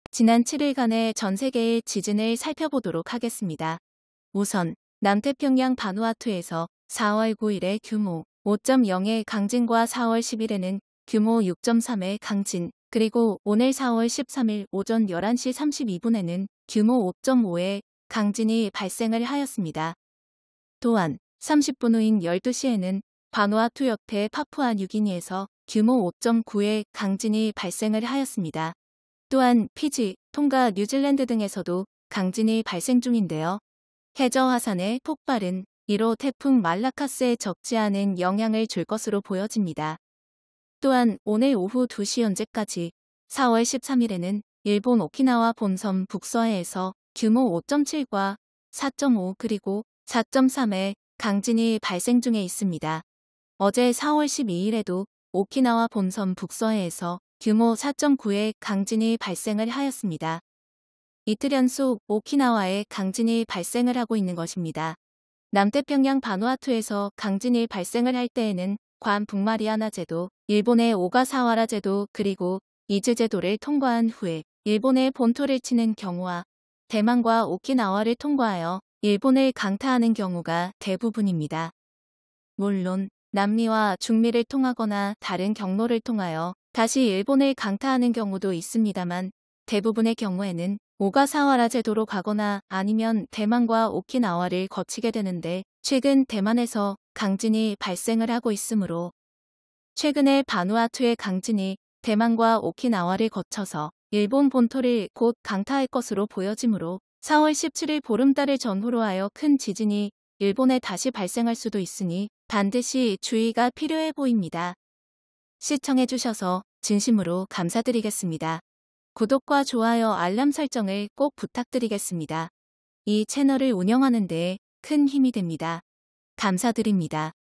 지난 7일간의 전 세계의 지진을 살펴보도록 하겠습니다. 우선 남태평양 바누아투에서 4월 9일에 규모 5.0의 강진과 4월 10일에는 규모 6.3의 강진, 그리고 오늘 4월 13일 오전 11시 32분에는 규모 5.5의 강진이 발생을 하였습니다. 또한 30분 후인 12시에는 바누아투 옆에 파푸아 뉴기니에서 규모 5.9의 강진이 발생을 하였습니다. 또한 피지, 통가, 뉴질랜드 등에서도 강진이 발생 중인데요. 해저 화산의 폭발은 이로 태풍 말라카스에 적지 않은 영향을 줄 것으로 보여집니다. 또한 오늘 오후 2시 현재까지 4월 13일에는 일본 오키나와 본섬 북서해에서 규모 5.7과 4.5 그리고 4.3의 강진이 발생 중에 있습니다. 어제 4월 12일에도 오키나와 본섬 북서해에서 규모 4.9의 강진이 발생을 하였습니다. 이틀 연속 오키나와에 강진이 발생을 하고 있는 것입니다. 남태평양 바누아투에서 강진이 발생을 할 때에는 괌 북마리아나 제도, 일본의 오가사와라 제도 그리고 이즈 제도를 통과한 후에 일본의 본토를 치는 경우와 대만과 오키나와를 통과하여 일본을 강타하는 경우가 대부분입니다. 물론 남미와 중미를 통하거나 다른 경로를 통하여 다시 일본을 강타하는 경우도 있습니다만 대부분의 경우에는 오가사와라 제도로 가거나 아니면 대만과 오키나와를 거치게 되는데 최근 대만에서 강진이 발생을 하고 있으므로 최근에 바누아투의 강진이 대만과 오키나와를 거쳐서 일본 본토를 곧 강타할 것으로 보여지므로 4월 17일 보름달을 전후로 하여 큰 지진이 일본에 다시 발생할 수도 있으니 반드시 주의가 필요해 보입니다. 시청해주셔서 진심으로 감사드리겠습니다. 구독과 좋아요, 알람 설정을 꼭 부탁드리겠습니다. 이 채널을 운영하는 데 큰 힘이 됩니다. 감사드립니다.